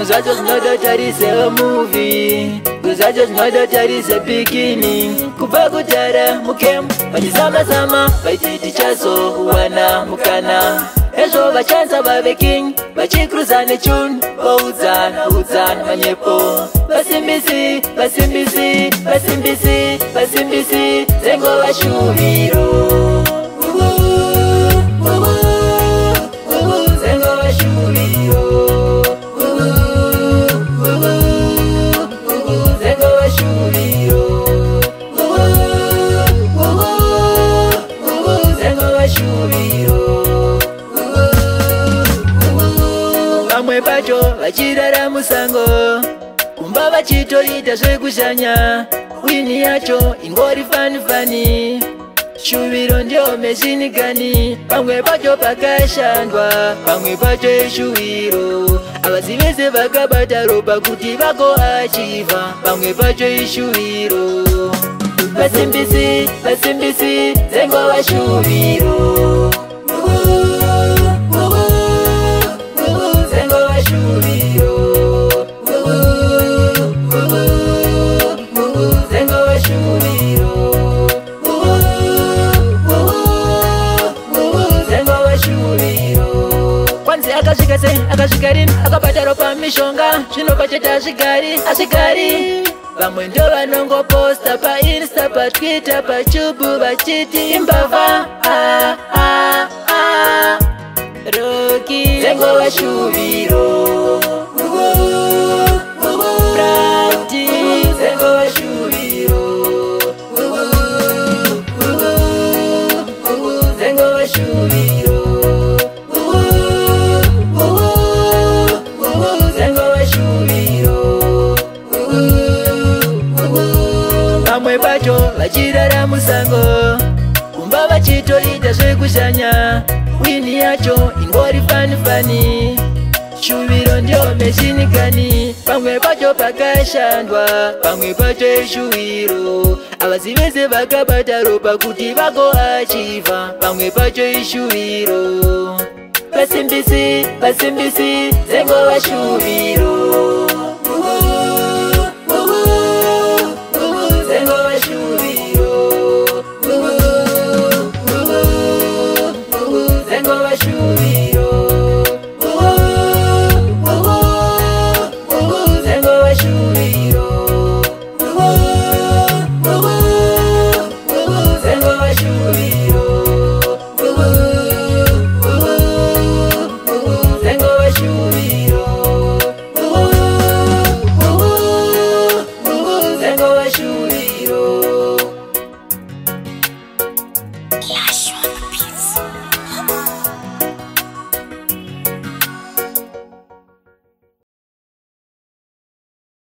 Muzacho zinodotarise a movie, muzacho zinodotarise beginning. Kubva kudhara mukemu vachizama-zama vaititi chazo wana mukana. Ezvo vachanza vave king vachikruza nechun vaudzana manyepo. Vasimbisi vasimbisi vasimbisi vasimbisi zengova shuviro. Vamwe pacho vachirara musango kumba vachitoita zvekushanya. Wini yacho ingori fani shuviro ndio meshinikani. Pamwe pacho pakashandwa pamwe pacho ishuviro. Avazivese vakabata ropa kuti vako achiva pamwe pacho ishuviro. Vasimbisi vasimbisi zengova shuviro. Akasvikarini akabata ropa mishonga zvinobva chete asvikari. Vamwe ndo vanongoposta painsta patwitter pachubu vachiti imbavha Roki zengova shuviro. Prati zengova shuviro. Zengova shuviro. Vamwe pacho vachirara musango kumba vachitoita zvekushanya. Wini yacho ingori fani shuviro ndio meshinikani. Pamwe pacho pakashandwa pamwe pacho ishuviro. Avazivese vakabata ropa kuti vako achiva pamwe pacho ishuviro. Vasimbisi vasimbisi zengova shuviro.